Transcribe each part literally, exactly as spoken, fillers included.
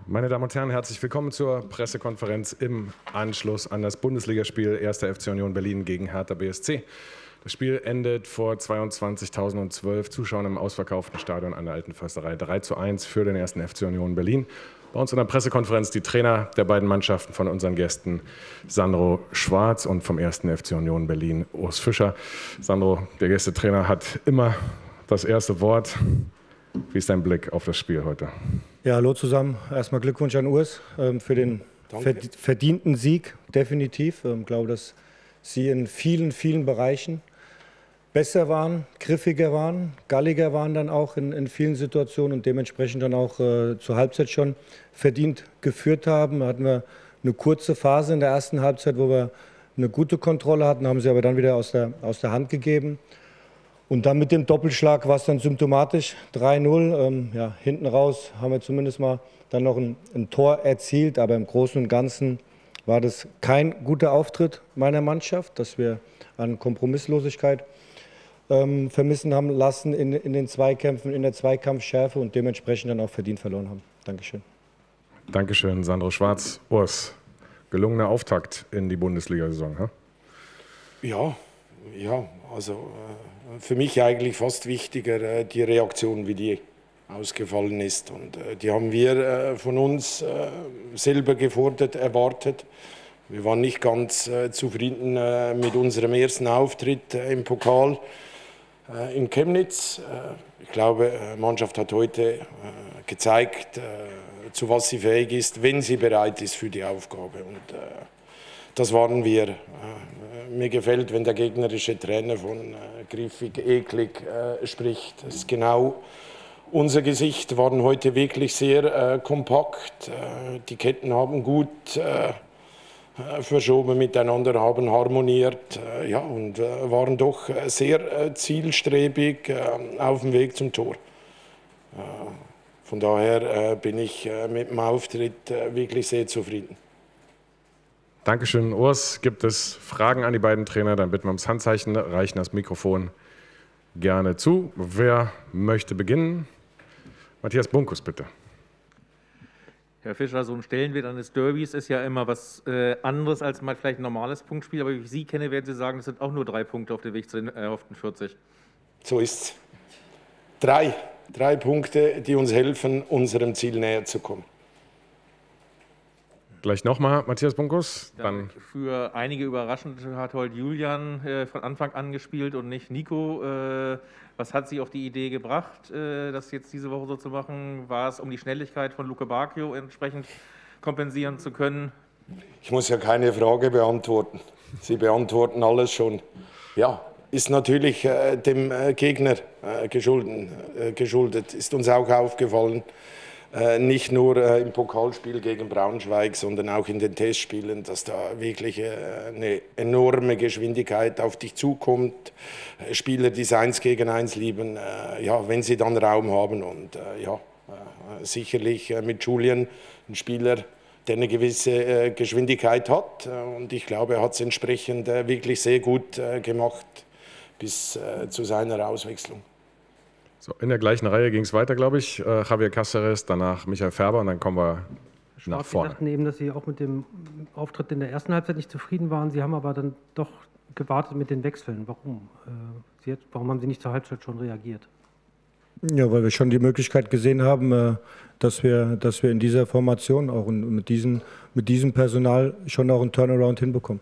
Meine Damen und Herren, herzlich willkommen zur Pressekonferenz im Anschluss an das Bundesligaspiel erster F C Union Berlin gegen Hertha B S C. Das Spiel endet vor zweiundzwanzigtausendzwölf Zuschauern im ausverkauften Stadion an der Alten Försterei drei zu eins für den ersten F C Union Berlin. Bei uns in der Pressekonferenz die Trainer der beiden Mannschaften von unseren Gästen Sandro Schwarz und vom ersten F C Union Berlin Urs Fischer. Sandro, der Gästetrainer, hat immer das erste Wort. Wie ist dein Blick auf das Spiel heute? Ja, hallo zusammen. Erstmal Glückwunsch an Urs ähm, für den verd verdienten Sieg, definitiv. Ich ähm, glaube, dass Sie in vielen, vielen Bereichen besser waren, griffiger waren, galliger waren dann auch in, in vielen Situationen und dementsprechend dann auch äh, zur Halbzeit schon verdient geführt haben. Da hatten wir eine kurze Phase in der ersten Halbzeit, wo wir eine gute Kontrolle hatten, haben sie aber dann wieder aus der, aus der Hand gegeben. Und dann mit dem Doppelschlag war es dann symptomatisch, drei null. Ähm, ja, hinten raus haben wir zumindest mal dann noch ein, ein Tor erzielt, aber im Großen und Ganzen war das kein guter Auftritt meiner Mannschaft, dass wir an Kompromisslosigkeit ähm, vermissen haben lassen in, in den Zweikämpfen, in der Zweikampfschärfe und dementsprechend dann auch verdient verloren haben. Dankeschön. Dankeschön, Sandro Schwarz. Urs, gelungener Auftakt in die Bundesliga-Saison, hm? Ja, ja, also äh, für mich eigentlich fast wichtiger äh, die Reaktion, wie die ausgefallen ist. Und äh, die haben wir äh, von uns äh, selber gefordert, erwartet. Wir waren nicht ganz äh, zufrieden äh, mit unserem ersten Auftritt äh, im Pokal äh, in Chemnitz. Äh, ich glaube, die Mannschaft hat heute äh, gezeigt, äh, zu was sie fähig ist, wenn sie bereit ist für die Aufgabe. Und, äh, das waren wir. Äh, mir gefällt, wenn der gegnerische Trainer von äh, griffig, eklig äh, spricht. Das ist genau unser Gesicht. Wir waren heute wirklich sehr äh, kompakt. Äh, die Ketten haben gut äh, verschoben miteinander, haben harmoniert äh, ja, und äh, waren doch sehr äh, zielstrebig äh, auf dem Weg zum Tor. Äh, von daher äh, bin ich äh, mit dem Auftritt äh, wirklich sehr zufrieden. Dankeschön, Urs. Gibt es Fragen an die beiden Trainer? Dann bitten wir ums Handzeichen, reichen das Mikrofon gerne zu. Wer möchte beginnen? Matthias Bunkus, bitte. Herr Fischer, so ein Stellenwert eines Derbys ist ja immer was äh, anderes als mal vielleicht ein normales Punktspiel. Aber wie ich Sie kenne, werden Sie sagen, es sind auch nur drei Punkte auf dem Weg zu den erhofften vierzig. So ist's. Drei. Drei Punkte, die uns helfen, unserem Ziel näher zu kommen. Gleich nochmal, Matthias Bunkus. Dann für einige überraschend hat heute Julian äh, von Anfang an gespielt und nicht Nico. Äh, was hat Sie auf die Idee gebracht, äh, das jetzt diese Woche so zu machen? War es, um die Schnelligkeit von Luke Bacchio entsprechend kompensieren zu können? Ich muss ja keine Frage beantworten. Sie beantworten alles schon. Ja, ist natürlich äh, dem äh, Gegner äh, geschuldet, äh, geschuldet, ist uns auch aufgefallen. Äh, nicht nur äh, im Pokalspiel gegen Braunschweig, sondern auch in den Testspielen, dass da wirklich äh, eine enorme Geschwindigkeit auf dich zukommt. Äh, Spieler, die es eins gegen eins lieben, äh, ja, wenn sie dann Raum haben. Und äh, ja, äh, sicherlich äh, mit Julian ein Spieler, der eine gewisse äh, Geschwindigkeit hat. Äh, und ich glaube, er hat es entsprechend äh, wirklich sehr gut äh, gemacht bis äh, zu seiner Auswechslung. So, in der gleichen Reihe ging es weiter, glaube ich. Äh, Javier Cáceres, danach Michael Färber und dann kommen wir nach vorne. Sie sagten eben, dass Sie auch mit dem Auftritt in der ersten Halbzeit nicht zufrieden waren. Sie haben aber dann doch gewartet mit den Wechseln. Warum? Äh, Sie hat, warum haben Sie nicht zur Halbzeit schon reagiert? Ja, weil wir schon die Möglichkeit gesehen haben, äh, dass wir, dass wir in dieser Formation auch in, mit, diesen, mit diesem Personal schon auch einen Turnaround hinbekommen.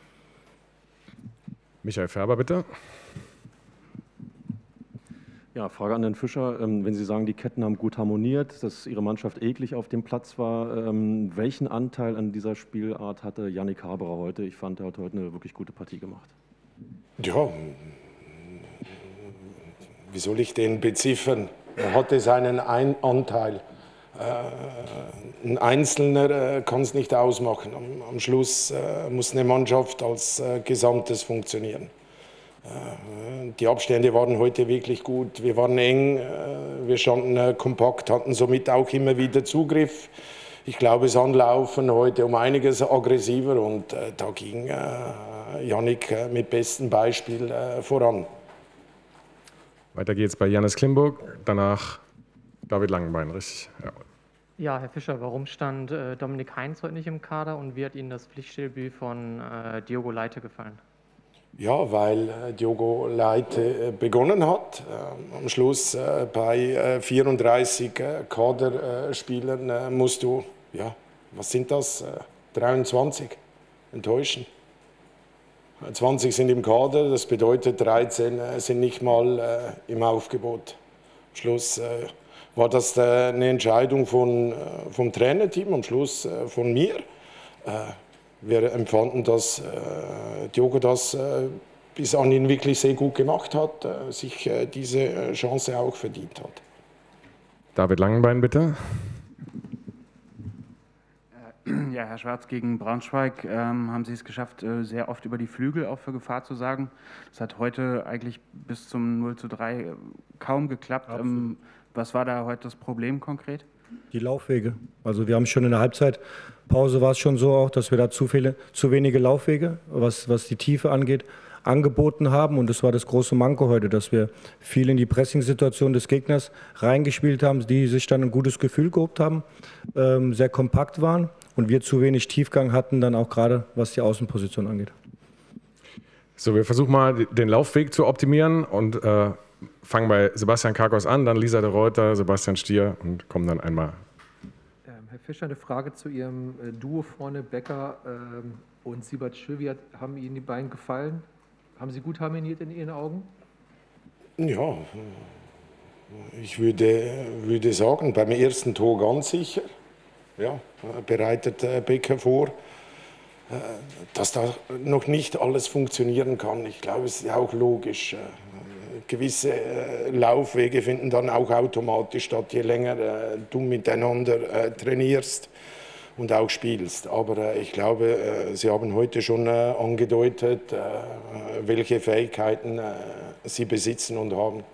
Michael Färber, bitte. Ja, Frage an Herrn Fischer. Wenn Sie sagen, die Ketten haben gut harmoniert, dass Ihre Mannschaft eklig auf dem Platz war, welchen Anteil an dieser Spielart hatte Yannick Haberer heute? Ich fand, er hat heute eine wirklich gute Partie gemacht. Ja, wie soll ich den beziffern? Er hatte seinen Ein Anteil. Äh, ein Einzelner äh, kann es nicht ausmachen. Am, am Schluss äh, muss eine Mannschaft als äh, Gesamtes funktionieren. Die Abstände waren heute wirklich gut. Wir waren eng, wir standen kompakt, hatten somit auch immer wieder Zugriff. Ich glaube, das Anlaufen heute um einiges aggressiver und da ging Yannick mit bestem Beispiel voran. Weiter geht's bei Jannis Klimburg, danach David Langenbein, richtig? Ja. Ja, Herr Fischer, warum stand äh, Dominik Heinz heute nicht im Kader und wie hat Ihnen das Pflichtspieldebüt von äh, Diogo Leite gefallen? Ja, weil äh, Diogo Leite äh, begonnen hat. Äh, am Schluss äh, bei äh, vierunddreißig äh, Kaderspielern äh, musst du, ja, was sind das, äh, dreiundzwanzig enttäuschen. zwanzig sind im Kader, das bedeutet dreizehn äh, sind nicht mal äh, im Aufgebot. Am Schluss äh, war das äh, eine Entscheidung von, äh, vom Trainerteam, am Schluss äh, von mir. Äh, wir empfanden, dass äh, Diogo das äh, bis anhin wirklich sehr gut gemacht hat, äh, sich äh, diese Chance auch verdient hat. David Langenbein, bitte. Ja, Herr Schwarz, gegen Braunschweig ähm, haben Sie es geschafft, äh, sehr oft über die Flügel auch für Gefahr zu sagen. Das hat heute eigentlich bis zum null zu drei kaum geklappt. Ähm, was war da heute das Problem konkret? Die Laufwege. Also wir haben schon in der Halbzeitpause war es schon so auch, dass wir da zu viele, zu wenige Laufwege, was, was die Tiefe angeht, angeboten haben. Und das war das große Manko heute, dass wir viel in die Pressing-Situation des Gegners reingespielt haben, die sich dann ein gutes Gefühl gehabt haben, ähm, sehr kompakt waren und wir zu wenig Tiefgang hatten, dann auch gerade was die Außenposition angeht. So, wir versuchen mal den Laufweg zu optimieren und äh, fangen bei Sebastian Karkos an, dann Lisa de Reuter, Sebastian Stier und kommen dann einmal. Ähm, Herr Fischer, eine Frage zu Ihrem äh, Duo vorne, Becker ähm, und Sibat Schöwi. Haben Ihnen die beiden gefallen? Haben Sie gut harmoniert in Ihren Augen? Ja, ich würde, würde sagen, beim ersten Tor ganz sicher. Ja, bereitet Becker vor. Dass da noch nicht alles funktionieren kann, ich glaube, es ist auch logisch. Gewisse Laufwege finden dann auch automatisch statt, je länger du miteinander trainierst und auch spielst. Aber ich glaube, Sie haben heute schon angedeutet, welche Fähigkeiten Sie besitzen und haben.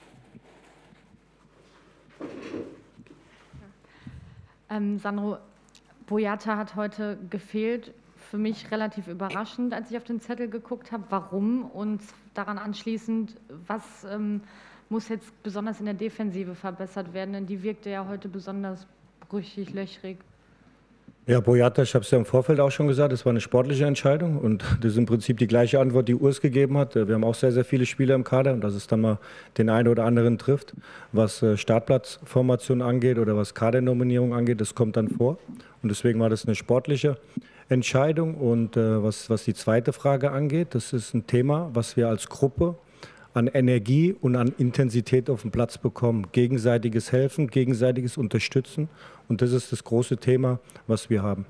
Ähm, Sandro, Boyata hat heute gefehlt. Für mich relativ überraschend, als ich auf den Zettel geguckt habe. Warum? Und daran anschließend, was ähm, muss jetzt besonders in der Defensive verbessert werden? Denn die wirkte ja heute besonders brüchig, löchrig. Ja, Boyata, ich habe es ja im Vorfeld auch schon gesagt, es war eine sportliche Entscheidung und das ist im Prinzip die gleiche Antwort, die Urs gegeben hat. Wir haben auch sehr, sehr viele Spieler im Kader und dass es dann mal den einen oder anderen trifft, was Startplatzformation angeht oder was Kadernominierung angeht, das kommt dann vor und deswegen war das eine sportliche Entscheidung und äh, was, was die zweite Frage angeht, das ist ein Thema, was wir als Gruppe an Energie und an Intensität auf dem Platz bekommen. Gegenseitiges Helfen, gegenseitiges Unterstützen. Und das ist das große Thema, was wir haben.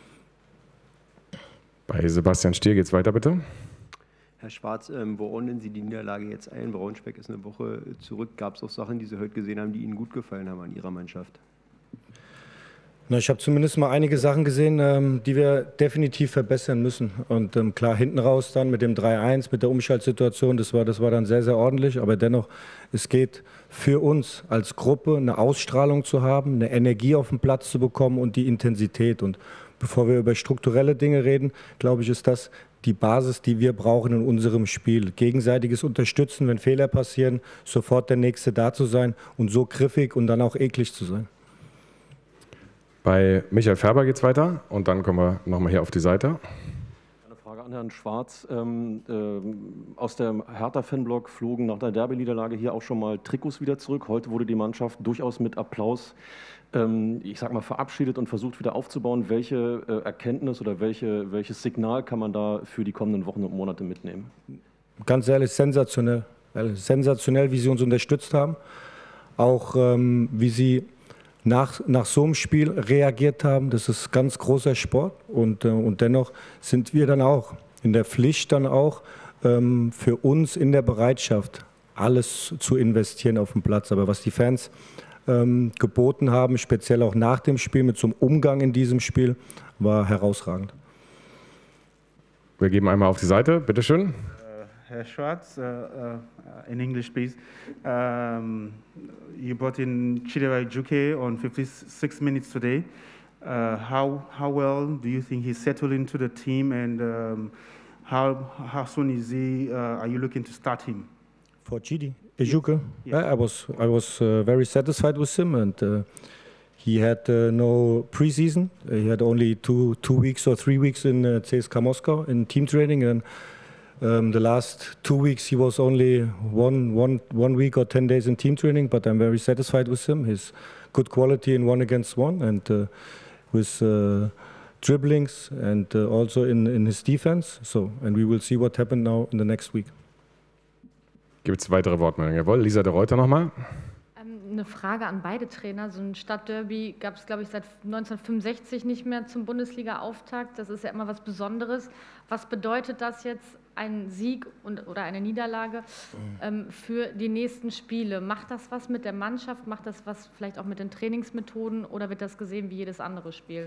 Bei Sebastian Stier geht es weiter, bitte. Herr Schwarz, ähm, wo ordnen Sie die Niederlage jetzt ein? Braunschweig ist eine Woche zurück. Gab es auch Sachen, die Sie heute gesehen haben, die Ihnen gut gefallen haben an Ihrer Mannschaft? Na, ich habe zumindest mal einige Sachen gesehen, ähm, die wir definitiv verbessern müssen. Und ähm, klar, hinten raus dann mit dem drei eins, mit der Umschaltsituation, das war, das war dann sehr, sehr ordentlich. Aber dennoch, es geht für uns als Gruppe eine Ausstrahlung zu haben, eine Energie auf den Platz zu bekommen und die Intensität. Und bevor wir über strukturelle Dinge reden, glaube ich, ist das die Basis, die wir brauchen in unserem Spiel. Gegenseitiges Unterstützen, wenn Fehler passieren, sofort der Nächste da zu sein und so griffig und dann auch eklig zu sein. Bei Michael Färber geht es weiter und dann kommen wir nochmal hier auf die Seite. Eine Frage an Herrn Schwarz. Ähm, ähm, aus dem Hertha-Fanblock flogen nach der Derby-Niederlage hier auch schon mal Trikots wieder zurück. Heute wurde die Mannschaft durchaus mit Applaus, ähm, ich sag mal, verabschiedet und versucht wieder aufzubauen. Welche äh, Erkenntnis oder welche, welches Signal kann man da für die kommenden Wochen und Monate mitnehmen? Ganz ehrlich, sensationell. Sensationell, wie Sie uns unterstützt haben. Auch ähm, wie Sie Nach, nach so einem Spiel reagiert haben, das ist ganz großer Sport und, äh, und dennoch sind wir dann auch in der Pflicht, dann auch ähm, für uns in der Bereitschaft, alles zu investieren auf dem Platz. Aber was die Fans ähm, geboten haben, speziell auch nach dem Spiel mit so einem Umgang in diesem Spiel, war herausragend. Wir geben einmal auf die Seite, bitteschön. Herr Schwarz, uh, uh, in English, please. Um, you brought in Chidera Juke on fifty-six minutes today. Uh, how how well do you think he's settled into the team, and um, how how soon is he? Uh, are you looking to start him? For Chidi Ejuke, yeah. I was I was uh, very satisfied with him, and uh, he had uh, no preseason. Uh, he had only two two weeks or three weeks in uh, C S K A Moscow in team training, and um, the last two weeks he was only one one one week or ten days in team training. But I'm very satisfied with him. His good quality in one against one, and uh, with uh, dribblings, and uh, also in in his defense. So, and we will see what happened now in the next week. Gibt es weitere Wortmeldungen? Jawohl, Lisa de Reuter nochmal. Eine Frage an beide Trainer. So ein Stadtderby gab es, glaube ich, seit neunzehnhundertfünfundsechzig nicht mehr zum Bundesliga-Auftakt. Das ist ja immer was Besonderes. Was bedeutet das jetzt, ein Sieg und, oder eine Niederlage ähm, für die nächsten Spiele? Macht das was mit der Mannschaft? Macht das was vielleicht auch mit den Trainingsmethoden? Oder wird das gesehen wie jedes andere Spiel?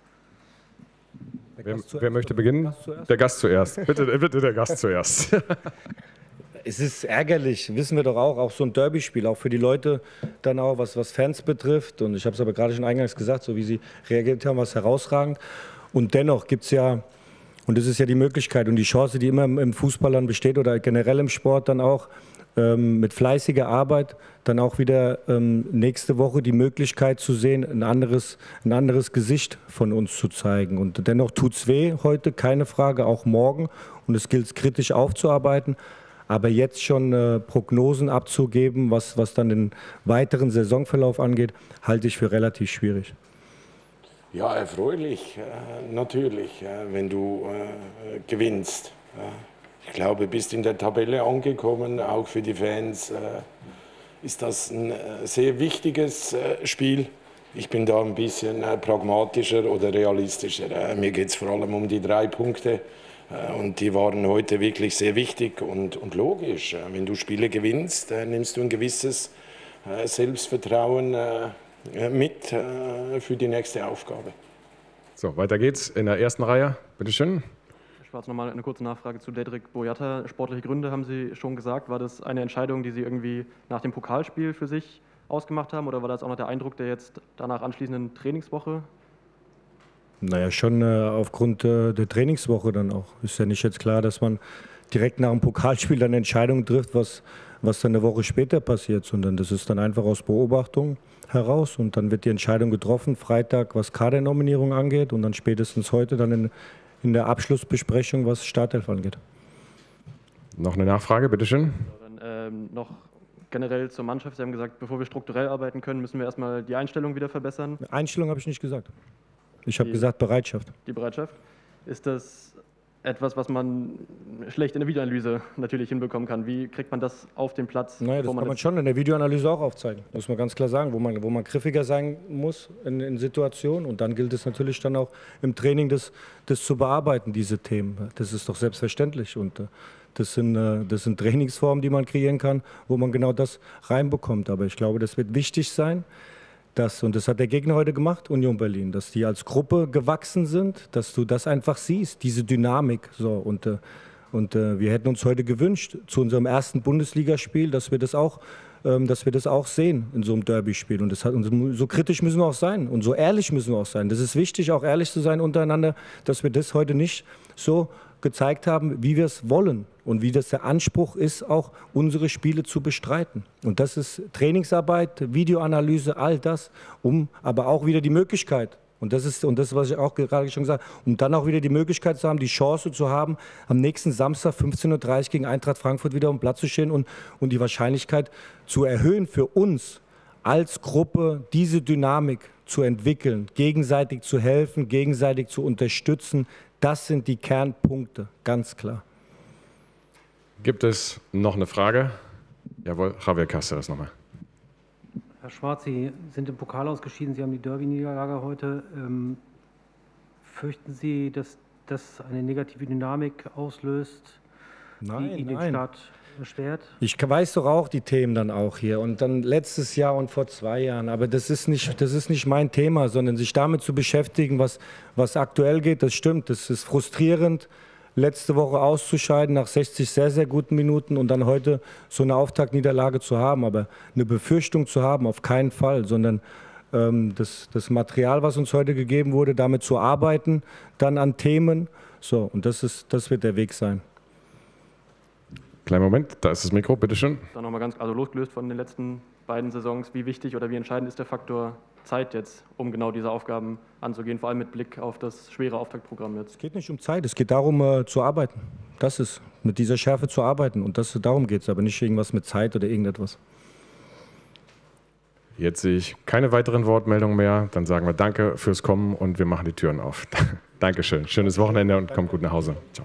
Wer, wer möchte beginnen? Der Gast zuerst. Bitte, bitte der Gast zuerst. Es ist ärgerlich, wissen wir doch auch, auch so ein Derby-Spiel, auch für die Leute dann auch, was, was Fans betrifft. Und ich habe es aber gerade schon eingangs gesagt, so wie sie reagiert haben, war es herausragend. Und dennoch gibt es ja, und das ist ja die Möglichkeit und die Chance, die immer im Fußball dann besteht oder generell im Sport dann auch, ähm, mit fleißiger Arbeit dann auch wieder ähm, nächste Woche die Möglichkeit zu sehen, ein anderes, ein anderes Gesicht von uns zu zeigen. Und dennoch tut es weh heute, keine Frage, auch morgen. Und es gilt es kritisch aufzuarbeiten. Aber jetzt schon äh, Prognosen abzugeben, was, was dann den weiteren Saisonverlauf angeht, halte ich für relativ schwierig. Ja, erfreulich, äh, natürlich, äh, wenn du äh, gewinnst. Äh, ich glaube, bist in der Tabelle angekommen, auch für die Fans äh, ist das ein äh, sehr wichtiges äh, Spiel. Ich bin da ein bisschen äh, pragmatischer oder realistischer. Äh, mir geht es vor allem um die drei Punkte. Und die waren heute wirklich sehr wichtig und, und logisch. Wenn du Spiele gewinnst, nimmst du ein gewisses Selbstvertrauen mit für die nächste Aufgabe. So, weiter geht's in der ersten Reihe. Bitte schön. Herr Schwarz, nochmal eine kurze Nachfrage zu Dedrick Boyata. Sportliche Gründe haben Sie schon gesagt. War das eine Entscheidung, die Sie irgendwie nach dem Pokalspiel für sich ausgemacht haben? Oder war das auch noch der Eindruck der jetzt danach anschließenden Trainingswoche? Naja, schon äh, aufgrund äh, der Trainingswoche dann auch. Ist ja nicht jetzt klar, dass man direkt nach dem Pokalspiel dann Entscheidungen trifft, was, was dann eine Woche später passiert, sondern das ist dann einfach aus Beobachtung heraus und dann wird die Entscheidung getroffen, Freitag, was Kadernominierung angeht und dann spätestens heute dann in, in der Abschlussbesprechung, was Startelf angeht. Noch eine Nachfrage, bitteschön. Dann ähm, noch generell zur Mannschaft. Sie haben gesagt, bevor wir strukturell arbeiten können, müssen wir erstmal die Einstellung wieder verbessern. Einstellung habe ich nicht gesagt. Ich habe gesagt Bereitschaft. Die Bereitschaft. Ist das etwas, was man schlecht in der Videoanalyse natürlich hinbekommen kann? Wie kriegt man das auf den Platz? Naja, das kann man schon in der Videoanalyse auch aufzeigen, muss man ganz klar sagen, wo man, wo man griffiger sein muss in, in Situationen. Und dann gilt es natürlich dann auch im Training, das, das zu bearbeiten, diese Themen. Das ist doch selbstverständlich. Und äh, das sind, äh, das sind Trainingsformen, die man kreieren kann, wo man genau das reinbekommt. Aber ich glaube, das wird wichtig sein. Das, und das hat der Gegner heute gemacht, Union Berlin, dass die als Gruppe gewachsen sind, dass du das einfach siehst, diese Dynamik. So, und äh, und äh, wir hätten uns heute gewünscht, zu unserem ersten Bundesligaspiel, dass wir das auch, ähm, dass wir das auch sehen in so einem Derby-Spiel. Und, das hat, und so kritisch müssen wir auch sein und so ehrlich müssen wir auch sein. Das ist wichtig, auch ehrlich zu sein untereinander, dass wir das heute nicht so gezeigt haben, wie wir es wollen und wie das der Anspruch ist, auch unsere Spiele zu bestreiten. Und das ist Trainingsarbeit, Videoanalyse, all das, um aber auch wieder die Möglichkeit, und das ist, und das, was ich auch gerade schon gesagt habe, um dann auch wieder die Möglichkeit zu haben, die Chance zu haben, am nächsten Samstag fünfzehn Uhr dreißig gegen Eintracht Frankfurt wieder um Platz zu stehen und, und die Wahrscheinlichkeit zu erhöhen für uns als Gruppe, diese Dynamik zu entwickeln, gegenseitig zu helfen, gegenseitig zu unterstützen. Das sind die Kernpunkte, ganz klar. Gibt es noch eine Frage? Jawohl, Javier Cáceres nochmal. Herr Schwarz, Sie sind im Pokal ausgeschieden, Sie haben die Derby-Niederlage heute. Ähm, fürchten Sie, dass das eine negative Dynamik auslöst, nein, die Ihnen nein. den Start erschwert? Ich weiß doch auch die Themen dann auch hier und dann letztes Jahr und vor zwei Jahren, aber das ist nicht, das ist nicht mein Thema, sondern sich damit zu beschäftigen, was, was aktuell geht, das stimmt, das ist frustrierend, letzte Woche auszuscheiden nach sechzig sehr, sehr guten Minuten und dann heute so eine Auftaktniederlage zu haben, aber eine Befürchtung zu haben, auf keinen Fall, sondern ähm, das, das Material, was uns heute gegeben wurde, damit zu arbeiten, dann an Themen, so, und das, ist, das wird der Weg sein. Kleinen Moment, da ist das Mikro, bitteschön. Dann nochmal ganz, also losgelöst von den letzten beiden Saisons, wie wichtig oder wie entscheidend ist der Faktor Zeit jetzt, um genau diese Aufgaben anzugehen, vor allem mit Blick auf das schwere Auftaktprogramm jetzt? Es geht nicht um Zeit, es geht darum, äh, zu arbeiten. Das ist, mit dieser Schärfe zu arbeiten. Und das, darum geht es, aber nicht irgendwas mit Zeit oder irgendetwas. Jetzt sehe ich keine weiteren Wortmeldungen mehr. Dann sagen wir Danke fürs Kommen und wir machen die Türen auf. Dankeschön. Schönes Wochenende und kommt gut nach Hause. Ciao.